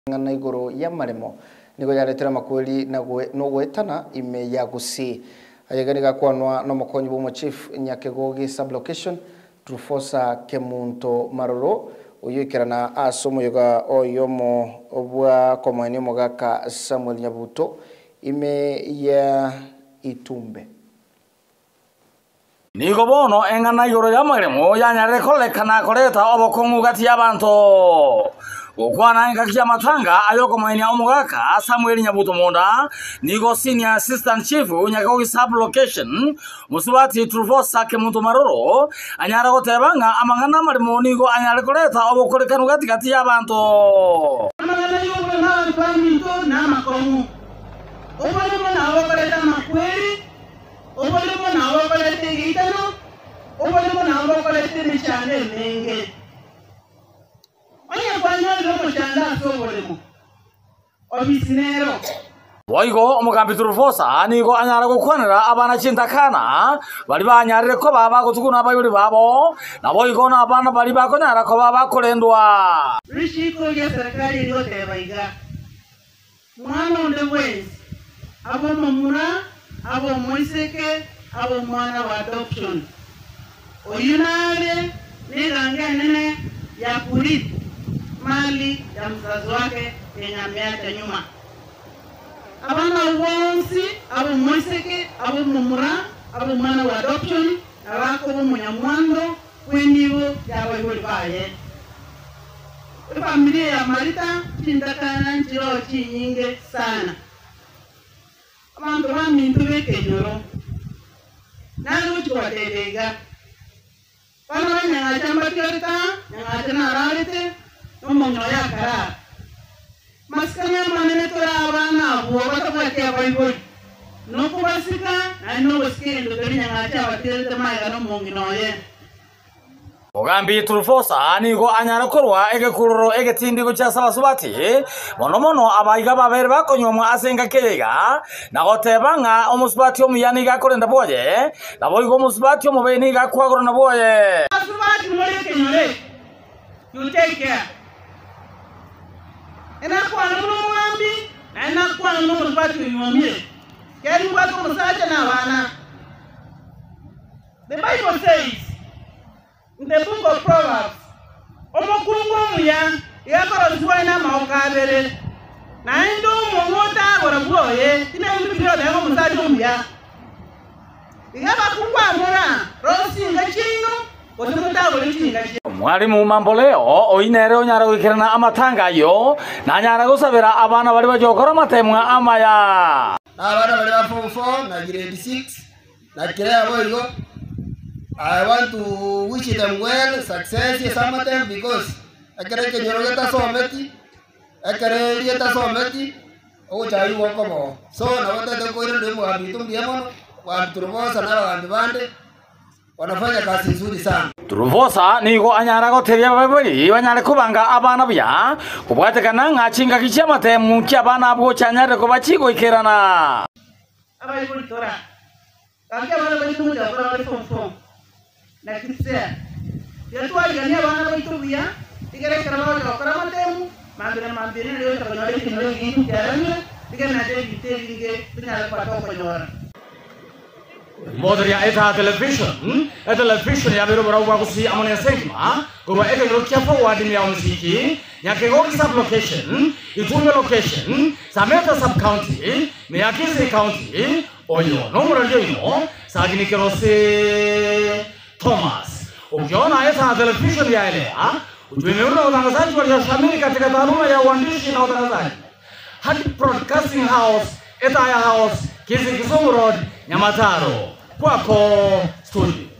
ngana iguru ya maremo nigo yaretera makweli no gwetana ime ya Kisii ayegani gakwanwa no mukonyi bo chief Nyakegogi sublocation Trufosa Kemunto Maroro uyikirana asomo yoga oyomo obwa komani mogaka Samuel Nyabuto ime ya Itumbe Nigo bono engana iguru ya maremo yanyare kolekana koleta obokongu gati y'abantu Okwana ngakia matanga ayoko mweni omugaka Samuel Nyabuto Monda nigo senior assistant chief Nyakegogi sublocation musubati Trufosa Kemunto Maroro anyara gotebanga amangana marimo nigo anyare koleta obokolekanu gati y'abantu amangana yuko na twaminto na makomu obalemo na obokoleta makweli obalemo na obokoleta gitano obalemo na obokoleta michane menge Boigo omugambi Trufosa nigo anyara gukwanira abana chintakana bali banyarire ko baba gutukuna bayuri babo na boigo na abana bali bakonyara ko baba kolendwa rishiko ya serikali yote baiga mwana onde wezi abo mamura abo moiseke abo mwana wa adoption oyunale ni rangenene ya kurithi mali ya mzazi wake yenye ameacha nyuma. Abana wonsi, abo moiseke, abo mumura, abo mwana wa adoption, abako bo munyamwando, kwenibo yabo yulbaye. Familia ya Marita chindakana njiro chinyinge sana. Abantu bamintu bekenyoro. Nalo chwadega. Bana nyangachamba kyota, nyangachana rarite. Omonyo yakara maskanya manene tora abana bo batabake abayiboli no kubasika no baskendo torinya ngacha batirete maiga no monginoye Mugambi Trufosa nigo anyara korwa egekururo egetindigo cha sabasubati mono abaiga babere bakonyomwa asenga kega nagotebanga omusubati omuyani gakorenda boye naboigo omusubati omubeni gakwagoro na boye asubati muri kenyore you take care Enakwa mwambi na enakwa musubati mwamie keri wako musacha na wana The Bible says in the book of Proverbs omokungu muya yakoro zuwa na maokabere na ndo mongota gora buoye tina mbi biro da musacha muya igaba kungwa mura rosi ngachino Mwalimu mamboleo oinere onyara gwikirana amatanga yo na nyara gusabira abana bali bajokora matemwa amaya abana bali ba form 4 na grade 6 na kira boigo I want to wish them well success in some of them because akere ke nyoro geta someti akere yeta someti o chai woko mo so na wata de ko ndo mo abitum biamo wa Trufosa na wa bande wanafanya kazi nzuri sana. Trufosa nigo anyara goteria babiri banyare kubanga abana bya kubwatekana ngachinga kichama temu kyabana abwo cyanyare ko bakigo ikerana abaye kuri tora kandi abana bari kumuja kora bari fom na Kisii yatwaje ni abana bari tubiya igere karaba bakora matemu mandire leo tabanyore kinyo gitu cyaranye igana de bitenge tunyara kwa ko nyora Modria eta television ya biro barawa Kisii amone segma kuba eke rokia forward mi ya muziki Nyakegogi sublocation Itumbe location Sameta sub county mi ya Kisii county oyo nomura yoino sagini kerose Thomas ukiona eta television ya ile tumeona utangazaji wa shamiri katika taaluma ya uandishi na utangazaji hadi broadcasting house eta ya house Kisii Kisumu Road Nyamataro kwako studio